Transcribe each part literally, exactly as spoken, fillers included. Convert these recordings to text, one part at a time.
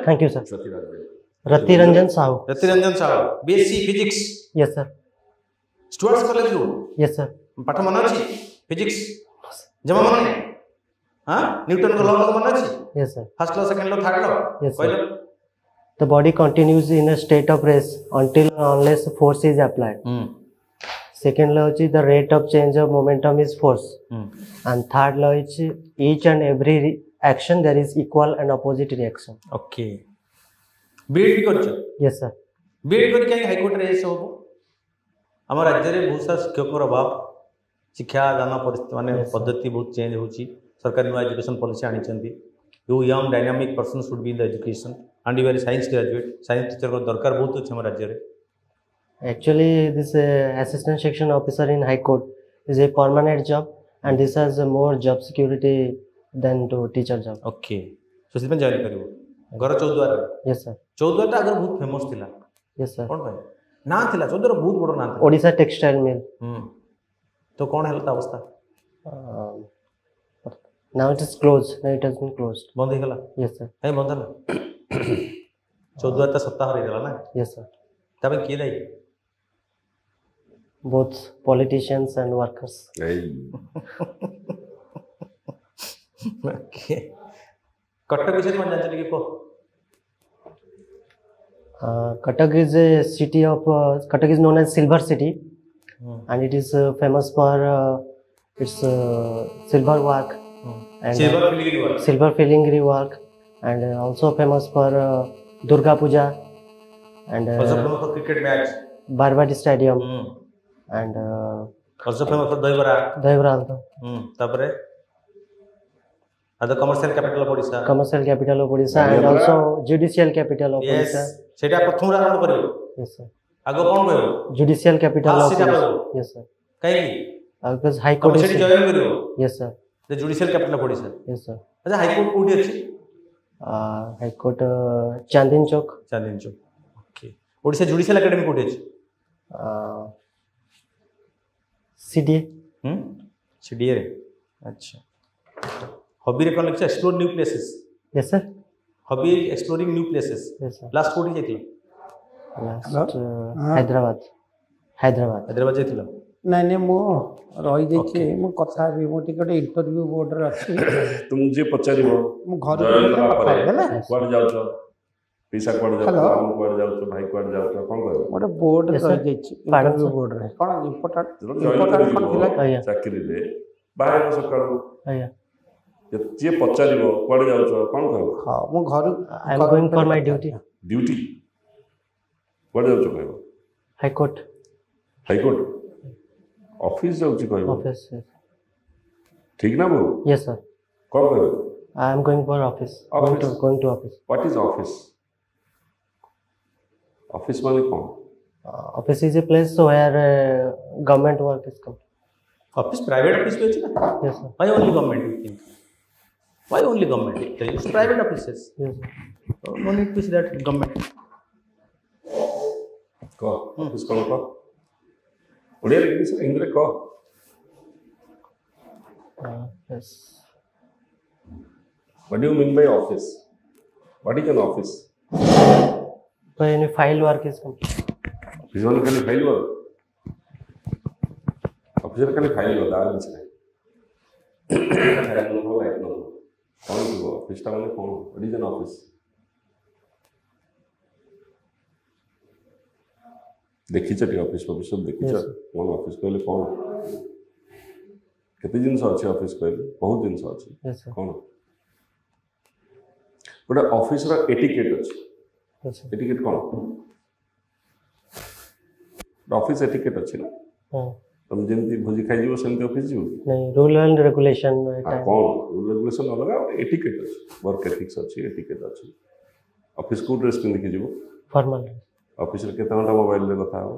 Thank you sir. Rati Ranjan Rati Ranjan Sahoo. Rati Ranjan Sahoo BSc physics yes sir. Stewart's college रू yes sir. पाठ मन अछि फिजिक्स जमा मन नहीं हां न्यूटन को लॉ मन अछि। Yes sir. First law second law third law Yes, sir. कहलो The body continues in a state of rest until unless force is applied. Hmm Second law is the rate of change of momentum is force. Hmm And third law is each and every re- action there is equal and opposite reaction. Okay BEd भी करछ Yes sir. BEd कर के high court रे सब हम राज्य रे बहुत सारा शिक्षक अभाव शिक्षा दान परिस्थिति माने Yes, sir. पद्धति बहुत चेंज होची सरकार न्यू एजुकेशन पॉलिसी आनी चंदी you young dynamic person should be in the education and you are science graduate science teacher को दरकार बहुत अछि हम राज्य रे। Actually, this uh, assistant section officer in High Court is a permanent job, and this has uh, more job security than to teacher job. Okay so सिपन join करिवो घर चौद्वार Yes sir. चौद्वार ता अगर बहुत फेमस थिला Yes sir. कोन भाई ना थिला चौद्वार बहुत बड़ ना थिला Odisha textile mill. हम्म तो कौन है लता अवस्था Um, now it is closed. Now it has been closed. बंद हो गला Yes sir. ए बंद ना चौद्वार ता सप्ताह रे गला ना Yes sir. तबे की दाई Both politicians and workers. Okay Cuttack विषय में जानते कि को Uh, Cuttack is a city of uh, Cuttack is known as Silver City, and it is uh, famous for uh, its uh, silver work and silver uh, filigree work silver filigree work, and uh, also famous for uh, Durga Puja and also uh, famous for cricket match Barbad Stadium hmm and uh, also famous for dahibara Devralto, hmm तापरे अद commercial capital of Odisha commercial capital of Odisha, and also judicial capital of yes Odisha. सेटा प्रथम आरंभ करियो Yes sir. आगो कोन कहयो Judicial capital Ah, of सेटा Odisha. कहयो Yes sir. काई Uh, because High तम Court is. सेठी जॉइन करियो Yes sir. The judicial capital of Odisha Yes sir. अच्छा हाई कोर्ट कोठी अछि Uh, High Court uh, Chandin Chowk. Chandni Chowk okay Odisha judicial academy कोठी अछि Uh, C D A. Hmm CDA रे अच्छा हॉबी रे कोन लिखछ explore new places Yes sir. Hobby exploring new places Yes sir. Last कोठी जाइतिला Last uh, Hyderabad. Hyderabad. Hyderabad जाइतिला ନାଇଁ ନାଇଁ ମୁଁ ରହିଯାଇଛି ମୁଁ କଥା ହେବି ମୁଁ ଟିକେ ଗୋଟେ ଇଣ୍ଟରଭ୍ୟୁ ବୋର୍ଡରେ ଅଛି तुमକୁ ଯିଏ ପଚାରିବ ମୁଁ ଘରକୁ ଜଏନ୍ ଗଲେ କଲା କଥା ପରେ ହେବି ହେଲା କୁଆଡେ ଯାଉଛ ପିସା କୁଆଡେ ଯାଉଛ Hello. ମାମୁଁ କୁଆଡେ ଯାଉଛ ଭାଇ କୁଆଡେ ଯାଉଛ କଣ କହିବ ଗୋଟେ ବୋର୍ଡରେ Yes, sir. ରହିଯାଇଛି Pardon, ଇଣ୍ଟରଭ୍ୟୁ sir. ବୋର୍ଡରେ କ'ଣ ଇମ୍ପୋର୍ଟାଣ୍ଟ ଯେତେବେଳେ ଜଏନ୍ ଇମ୍ପୋର୍ଟାଣ୍ଟ କ'ଣ ଥିଲା କରିବ ଆଜ୍ଞା। ଚାକିରିରେ ବାହାରିବ ସକାଳୁ Aiyah. ଯେ- ଯିଏ ପଚାରିବ କୁଆଡେ ଯାଉଛ କଣ କହିବ ହଁ ମୁଁ ଘରୁ I am going for my duty. Duty କୁଆଡେ ଯାଉଛ କହିବ High Court. ହାଇକୋର୍ଟ ଅଫିସ ଯାଉଛି କହିବ Office. Yes. ଠିକ ନା ବୋଉ Yes sir. କଣ କହିବ I am going for office. Going to Office. going to office. What is office office ମାନେ କଣ Uh, office is a place where uh, government work is come. Office private office पे अछि ना Yes sir. Why only government you think why only government it's private offices Yes sir. No need to see that government କହ office କଣ କହ ଓଡ଼ିଆରେ English ଇଂଲିଶରେ କହ Uh, yes. What do you mean by office? What is an office? But any file work is come. Office ମାନେ ଖାଲି file work ଅଫିସରେ ଖାଲି ଫାଇଲ ୱାର୍କ ଆଉ କିଛି ନାହିଁ କ'ଣ ଥିବ ଅଫିସଟା ମାନେ କ'ଣ what is an office? ଦେଖିଛ ଟିକେ ଅଫିସ ଫଫିସ ସବୁ ଦେଖିଛ Yes. କ'ଣ ଅଫିସ କହିଲେ କ'ଣ କେତେ ଜିନିଷ ଅଛି ଅଫିସ କହିଲେ ବହୁତ ଜିନିଷ ଅଛି Yes sir. କ'ଣ ଗୋଟେ ଅଫିସର ଏଟିକେଟ୍ ଅଛି Yes sir. ଏଟିକେଟ୍ କ'ଣ ଅଫିସ ଏଟିକେଟ୍ ଅଛି ନା Uh, ତମେ ଯେମିତି ଭୋଜି ଖାଇଯିବ ସେମିତି ଅଫିସ ଯିବ କି nahi, rule and regulation. uh, ଆଉ time. କ'ଣ ରୁଲ୍ ରେଗୁଲେସନ୍ ଅଲଗା ଏଟିକେଟ୍ ଅଛି ୱାର୍କ ଏଥିକ୍ସ ଅଛି ଏଟିକେଟ୍ ଅଛି ଅଫିସ କେଉଁ ଡ୍ରେସ୍ ପିନ୍ଧିକି ଯିବ Formal. ଅଫିସରେ କେତେ ଘଣ୍ଟା ମୋବାଇଲରେ କଥା ହେବ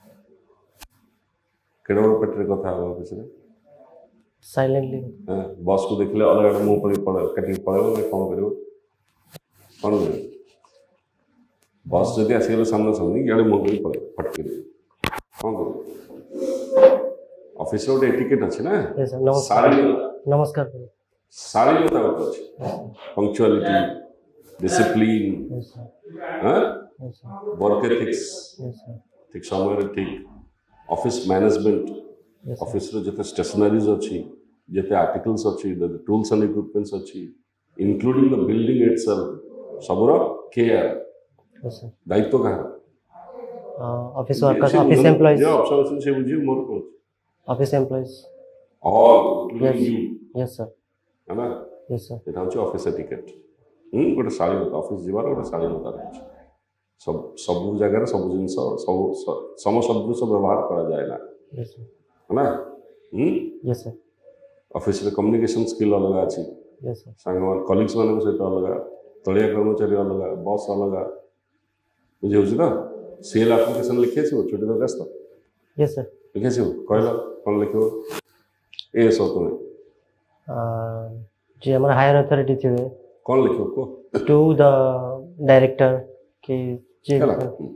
କେଡ଼େ ବଡ଼ ପେଟରେ କଥା ହେବ ଅଫିସରେ Silently. ବସ୍କୁ ଦେଖିଲେ ଅଲଗା ଗୋଟେ ମୁହଁ ପଡ଼ି ପଳେଇବ କାଟିକି ପଳେଇବ ନା କ'ଣ କରିବ କ'ଣ କରିବ ବସ୍ ଯଦି ଆସିଗଲେ ସାମ୍ନା ସାମ୍ନି ଇଆଡ଼େ ମୁହଁ କରି ପଳେଇବ ଫଟକି ଦେବ କ'ଣ କରିବ ଅଫିସରେ ଗୋଟେ ଏଟିକେଟ୍ ଅଛି ନା Yes sir. Namaskar. ଶାଳୀନତା Namaskar. ଶାଳୀନତା ଗୋଟେ ଅଛି ପଙ୍କ୍ଚୁଆଲିଟି डिसिप्लिन Yes, sir. हाँ Yes, sir. Work ethics Yes, sir. ठीक समय ठीक office management Yes, sir. Office रो जते स्टेशनरीज अच्छी जते आर्टिकल्स अच्छी द टूल्स एंड इक्विपमेंट्स अच्छी इंक्लूडिंग द बिल्डिंग इटसेल्फ सबरो केयर Yes, sir. दायित्व कहाँ Uh, office workers, office employees, जो ऑब्जर्वेशन से बुझी मोर को office employees. All Yes. Including you Yes, sir. है ना Yes, sir. এটা হচ্ছে অফিস এটিকেট হুম গোটে শালীনতা অফিস যাবার গোটে শালীনতা রয়েছে সব সবু জায়গায় সবু জিনিস সবু সমসদৃশ ব্যবহার করা যায় না Yes, sir. না হুম Yes, sir. অফিসরে কম্ୟୁନିକେସନ୍ ସ୍କିଲ୍ ଅଲଗା ଅଛି Yes, sir. ସାଙ୍ଗମାନ କଲିଗ୍ସ ମାନଙ୍କ ସହିତ ଅଲଗା ତଳିଆ କର୍ମଚାରୀ ଅଲଗା ବସ୍ ଅଲଗା ବୁଝିହେଉଛି ତ ସିଏଲ୍ ଆପ୍ଲିକେସନ୍ ଲେଖି ଆସିବ ଛୁଟି ଦରଖାସ୍ତ Yes, sir. ଲେଖି ଆସିବ କହିଲ କ'ଣ ଲେଖିବ ଏ ସବୁ ତୁମେ Uh, जी हमारा हायर अथॉरिटी थे କ'ଣ ଲେଖିବ କୁହ टू द डायरेक्टर कि जी ହେଲା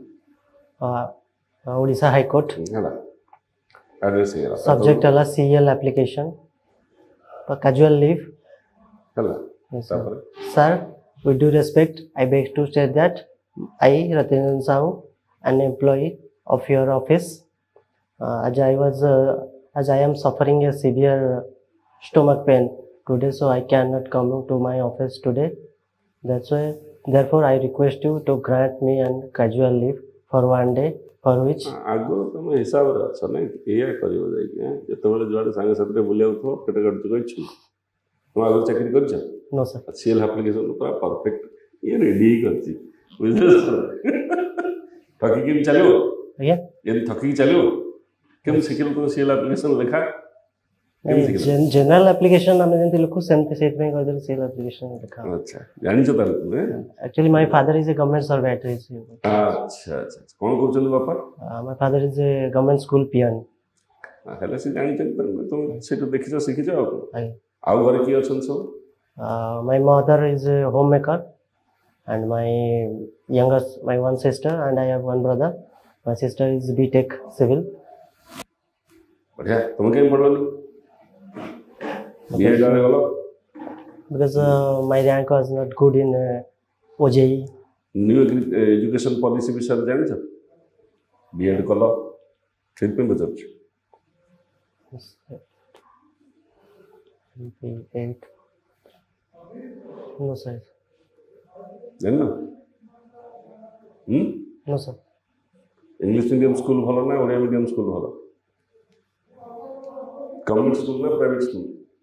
ओडिशा हाई कोर्ट ହେଲା ଆଡ୍ରେସ୍ ହେଇଗଲା सब्जेक्ट वाला सीएल एप्लीकेशन कैजुअल लीव. ହେଲା Yes, sir. ତାପରେ Sir, with due respect, I beg to state that I, Ratinan Sahu, an employee of your office, uh, as I was, uh, as I am suffering a severe stomach pain today, so I cannot come to my office today. That's why, therefore, I request you to grant me an casual leave for one day, for which, ଆଗ ତମ ହିସାବରେ ଅଛ ନାଇଁ ଏଇଆ କରିବ ଯାଇକି ଆଁ? ଯେତେବେଳେ ଯୁଆଡ଼େ ସାଙ୍ଗସାଥିରେ ବୁଲିଯାଉଥିବ ପେଟ କାଟୁଛୁ କହିଛୁ ତମ ଆଗରୁ ଚାକିରି କରିଛ no sir. ସିଏଲ୍ ଆପ୍ଲିକେସନ୍ ପୁରା ପରଫେକ୍ଟ ଇଏ ରେଡି ହେଇ କରିଛି ବୁଝିଲ ଠକି କେମିତି ଚାଲିବ Again, ଏମିତି ଠକିକି ଚାଲିବ କେମିତି ଶିଖିଲ ତମ ସିଏଲ୍ ଆପ୍ଲିକେସନ୍ ଲେଖା କେମିତି ଶିଖିଲ gen- general application ଆମେ ଯେମିତି ଲେଖୁ ସେମିତି ସେଇଥିପାଇଁ କହିଦେଲି CL application ଲେଖା. ଆଚ୍ଛା ଜାଣିଛ ତାହେଲେ ତୁମେ Actually, my father is a government servant. He's, ଆଚ୍ଛା ଆଚ୍ଛା କ'ଣ କରୁଛନ୍ତି ବାପା uh, my father is a government school peon. ହେଲେ ସେ ଜାଣିଛନ୍ତି ତାଙ୍କୁ ତମେ ସେଇଠୁ ଦେଖିଛ ଶିଖିଛ ଆଉ କ'ଣ I, ଆଉ ଘରେ କିଏ ଅଛନ୍ତି ସବୁ uh, my mother is a homemaker, and my youngest, my one sister, and I have one brother. My sister is B Tech Civil. ବଢ଼ିଆ ତମେ କେମିତି ପଢ଼ିଲନି ବିଏଡ୍ ଆଡ଼େ ଗଲ Because uh, my rank was not good in uh, O J E. New education policy ବିଷୟରେ ଜାଣିଛ BEd କଲ ସେଇଥିପାଇଁ ପଚାରୁଛୁ Eight. No sir. ଜାଣିନ ହୁଁ No sir. English medium school ଭଲ ନା ଓଡ଼ିଆ ମିଡ଼ିୟମ୍ ସ୍କୁଲ ଭଲ ଗଭର୍ଣ୍ଣମେଣ୍ଟ ସ୍କୁଲ ନା private school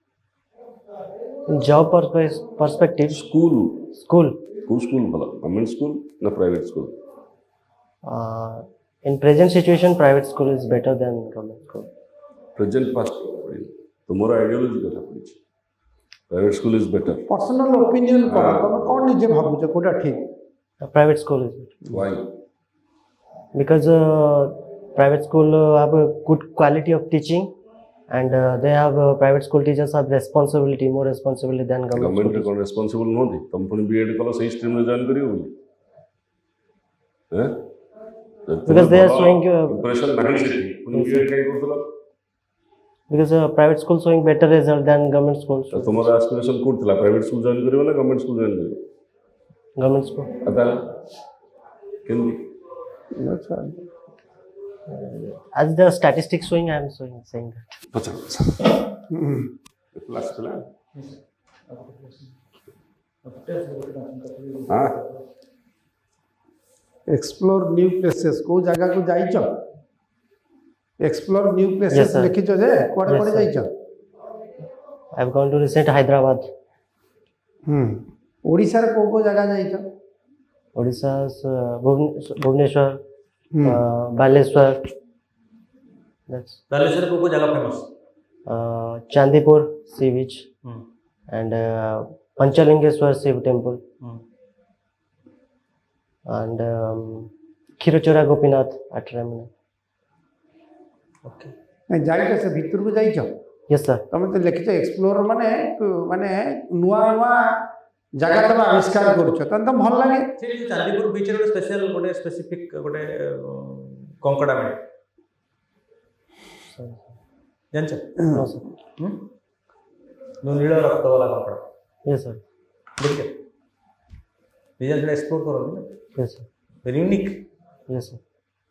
In job perspe- perspective, school school. କେଉଁ ସ୍କୁଲ ଭଲ ଗଭର୍ଣ୍ଣମେଣ୍ଟ ସ୍କୁଲ ନା private school Uh, in present situation, private school is better than government school. Present past ତୁମର ideology କଥା ପଡ଼ିଛି private school is better personal opinion करो तुम कौन निजे भाबुछ कोटा ठीक Uh, private school is better. Why Because uh, private school uh, have a good quality of teaching, and uh, they have uh, private school teachers have responsibility, more responsibility than government ଗଭର୍ଣ୍ଣମେଣ୍ଟରେ school. କ'ଣ responsible ନୁହନ୍ତି ତମେ ପୁଣି BEd କଲ ସେଇ ଷ୍ଟ୍ରିମ୍ରେ join କରିବ ବୋଲି Because they are showing, uh, impression ନାହିଁ ସେଠି ପୁଣି ବିଏଡ୍ କାହିଁ କରୁଥିଲ Because uh, private school showing better result than government school. ତ ତୁମର ଆସ୍ପିରେସନ୍ କୋଉଠି ଥିଲା ପ୍ରାଇଭେଟ୍ ସ୍କୁଲ ଜଏନ୍ କରିବ ନା ଗଭର୍ଣ୍ଣମେଣ୍ଟ ସ୍କୁଲ ଜଏନ୍ କରିବ Government school. ଆଉ ତାହେଲେ କେମିତି As the statistics showing, I am showing saying that. ପଚାର କ୍ଲାସ୍ ଥିଲା ହଁ एक्सप्लोर न्यू प्लेसेस को जगह को जाइछ explore new Yes, places sir. लिखिछ जे कोडे Yes, कोडे sir. जाइछ I have gone to recent Hyderabad, हम ओडिसा रे को को जगह जाइछ Odisha's uh, Bhuvne- Bhubaneswar, Hmm. uh, Baleshwar. That's ବାଲେଶ୍ୱରରେ କୋଉ କୋଉ ଜାଗା famous uh, Chandipur sea beach and uh, Panchalingeshwar Shiv temple and um, Khirochora Gopinath at Ramana. Okay नहीं जाइछ से भीतर को जाइछ Yes sir. तमे तो लिखिछ एक्सप्लोर माने माने नुआ नुआ जगह तब आविष्कार करूछ तन तो भल लागे ସେ ଯୋଉ ଚାନ୍ଦିପୁର ବିଚ୍ରେ ଗୋଟେ ସ୍ପେଶାଲ ଗୋଟେ ସ୍ପେସିଫିକ୍ ଗୋଟେ କଙ୍କଡ଼ା ମିଳେ ଜାଣିଛ No sir. ଯୋଉ ନୀଳ ରକ୍ତ ବାଲା କଙ୍କଡ଼ା Yes sir. ଦେଖିଛ ନିଜେ ସେଟା ଏକ୍ସପ୍ଲୋର କରନ୍ତି ନା Yes, sir. Very unique. Yes, sir.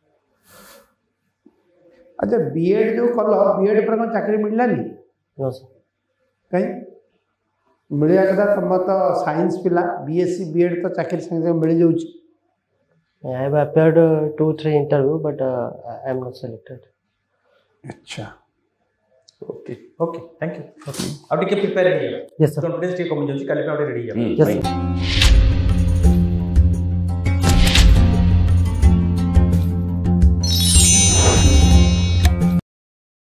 अच्छा बीएड जो कल बीएड पर कौन चाकरी मिललानी No, sir. कहीं मिलिया कथा तुम तो साइंस पिला बीएससी बीएड तो चाकरी संगे संगे मिल जाउची I have appeared uh, two, three interview, but uh, I am not selected. अच्छा okay okay thank you okay अब टिके प्रिपेयर ହେଇଗଲା Yes, sir. कॉन्फिडेंस टिके कमी जाଉଛି କାଲି ପାଇଁ ଗୋଟେ ରେଡି ହେଇଯିବ Yes, sir.